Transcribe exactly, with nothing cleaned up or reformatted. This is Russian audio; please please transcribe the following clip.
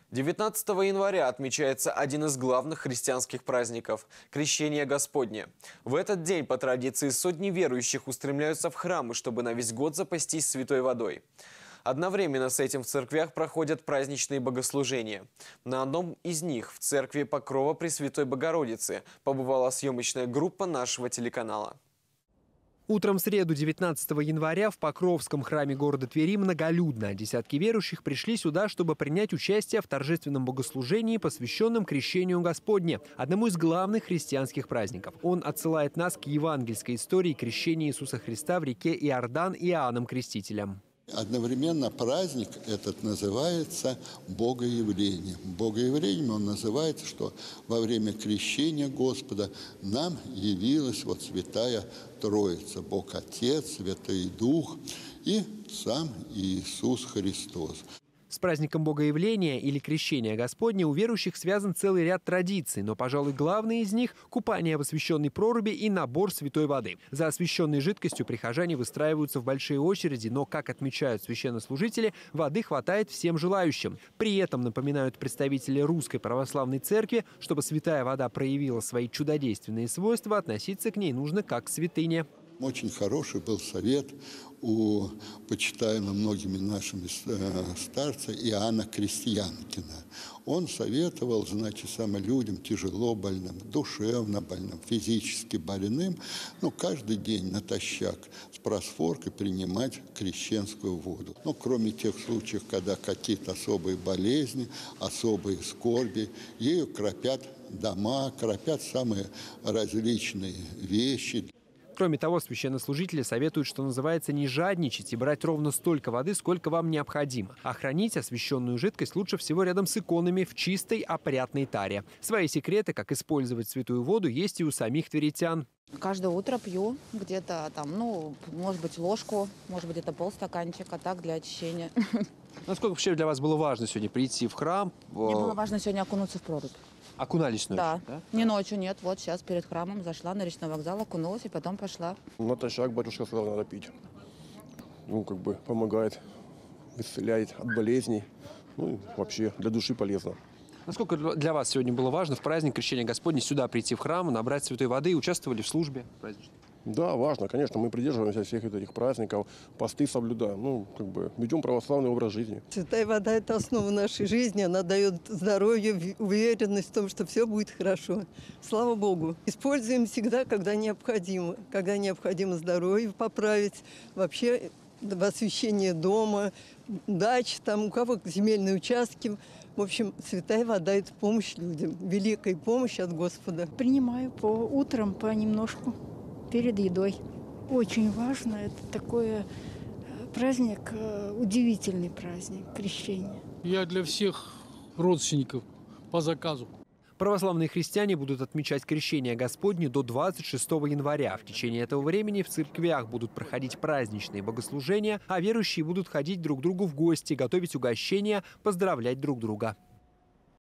девятнадцатого января отмечается один из главных христианских праздников – Крещение Господне. В этот день по традиции сотни верующих устремляются в храмы, чтобы на весь год запастись святой водой. Одновременно с этим в церквях проходят праздничные богослужения. На одном из них, в церкви Покрова Пресвятой Богородицы, побывала съемочная группа нашего телеканала. Утром в среду, девятнадцатого января, в Покровском храме города Твери многолюдно. Десятки верующих пришли сюда, чтобы принять участие в торжественном богослужении, посвященном Крещению Господне, одному из главных христианских праздников. Он отсылает нас к евангельской истории крещения Иисуса Христа в реке Иордан Иоанном Крестителем. Одновременно праздник этот называется Богоявлением. Богоявлением он называется, что во время крещения Господа нам явилась вот Святая Троица, Бог Отец, Святой Дух и сам Иисус Христос. С праздником Богоявления или Крещения Господня у верующих связан целый ряд традиций, но, пожалуй, главный из них – купание в освященной проруби и набор святой воды. За освященной жидкостью прихожане выстраиваются в большие очереди, но, как отмечают священнослужители, воды хватает всем желающим. При этом, напоминают представители Русской Православной Церкви, чтобы святая вода проявила свои чудодейственные свойства, относиться к ней нужно как к святыне. Очень хороший был совет у почитаемого многими нашими старца Иоанна Крестьянкина. Он советовал, значит, самым людям тяжело больным, душевно больным, физически больным, ну, каждый день натощак с просфоркой принимать крещенскую воду. Ну, кроме тех случаев, когда какие-то особые болезни, особые скорби, ею кропят дома, кропят самые различные вещи. Кроме того, священнослужители советуют, что называется, не жадничать и брать ровно столько воды, сколько вам необходимо. А хранить освященную жидкость лучше всего рядом с иконами в чистой, опрятной таре. Свои секреты, как использовать святую воду, есть и у самих тверитян. Каждое утро пью где-то там, ну, может быть, ложку, может быть, это полстаканчика, так, для очищения. Насколько вообще для вас было важно сегодня прийти в храм? Мне было важно сегодня окунуться в прорубь. Окунались ночью? Да. да. Не ночью, нет. Вот сейчас перед храмом зашла на речной вокзал, окунулась и потом пошла. Натощак батюшка сказал, надо пить. Ну, как бы помогает, исцеляет от болезней. Ну, вообще для души полезно. Насколько для вас сегодня было важно в праздник Крещения Господня сюда прийти в храм, набрать святой воды и участвовали в службе праздничной? Да, важно, конечно, мы придерживаемся всех этих праздников, посты соблюдаем, ну, как бы ведем православный образ жизни. Святая вода – это основа нашей жизни, она дает здоровье, уверенность в том, что все будет хорошо. Слава Богу. Используем всегда, когда необходимо, когда необходимо здоровье поправить, вообще в освящение дома, дач, там у кого земельные участки. В общем, святая вода – это помощь людям, великая помощь от Господа. Принимаю по утрам понемножку. Перед едой. Очень важно, это такой праздник, удивительный праздник, крещение. Я для всех родственников по заказу. Православные христиане будут отмечать Крещение Господне до двадцать шестого января. В течение этого времени в церквях будут проходить праздничные богослужения, а верующие будут ходить друг к другу в гости, готовить угощения, поздравлять друг друга.